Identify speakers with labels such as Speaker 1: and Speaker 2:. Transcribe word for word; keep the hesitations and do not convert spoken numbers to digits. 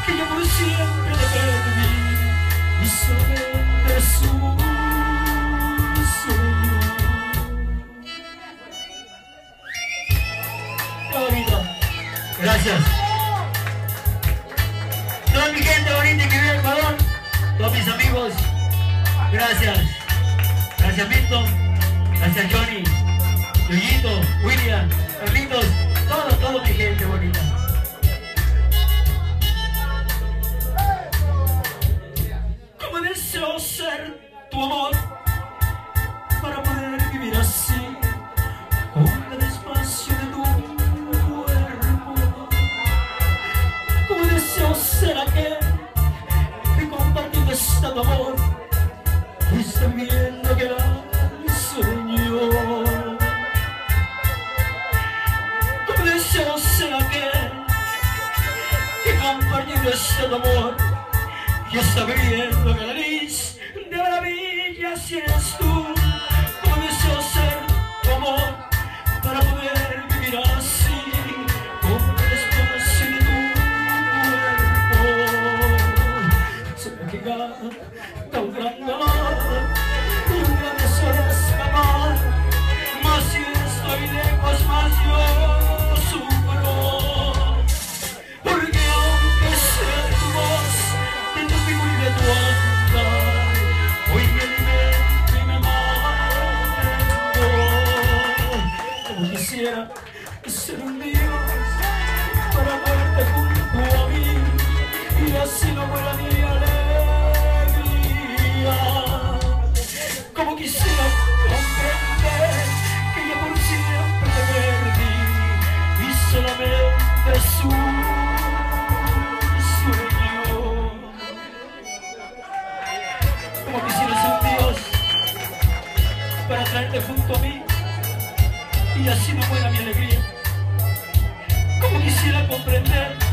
Speaker 1: que yo por siempre te perdí y solamente es un sueño. Qué bonito. Gracias. Toda mi gente bonita que vive en Ecuador, todos mis amigos, gracias. Gracias Milton, gracias Johnny, Yuyito, William, Carlitos, todo, todo mi gente bonita. Como deseo ser tu amor para poder vivir así, con el espacio de tu cuerpo. Como deseo ser aquel que compartiendo este amor y está viendo que era mi sueño. Como deseo ser aquel que compartiendo este amor y está viendo que la nariz de maravillas eres tú. Como deseo ser tu amor para poder vivir así, con el espacio de tu cuerpo. Se me queda tan grande amor y un gran deseo de escapar, más si estoy lejos más yo sufro. Porque aunque sea tu voz, de tu figura y de tu andar, hoy me alimento y me mato. Como quisiera ser un Dios para verte junto a mí y así no muera mi alegría. Como quisiera comprender que yo por siempre te perdí y solamente es un sueño. Como quisiera ser un Dios para traerte junto a mí y así no muera mi alegría. Como quisiera comprender